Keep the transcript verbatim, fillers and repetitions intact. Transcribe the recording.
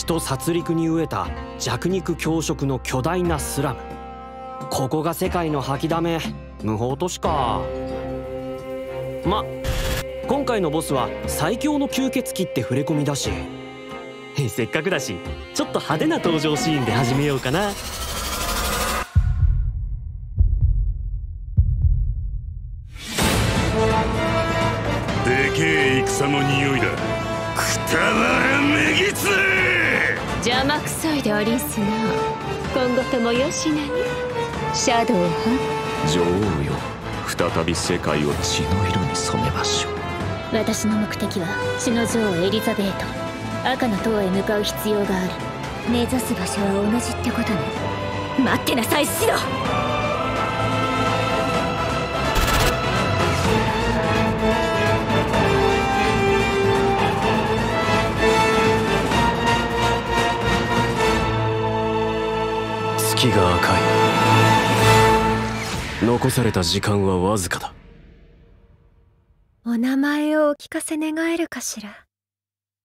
人殺戮に飢えた弱肉強食の巨大なスラム。ここが世界の吐きだめ無法都市か。ま今回のボスは最強の吸血鬼って触れ込みだし、せっかくだしちょっと派手な登場シーンで始めようかな。 でけえ戦の匂いだ。くたばらめぎつ邪魔くさいでありんすな。今後ともよしなにシャドウ派女王よ、再び世界を血の色に染めましょう。 私の目的は血の女王エリザベート。赤の塔へ向かう必要がある。目指す場所は同じってことね。待ってなさいシド。 月が赤い。残された時間はわずかだ。 お名前をお聞かせ願えるかしら。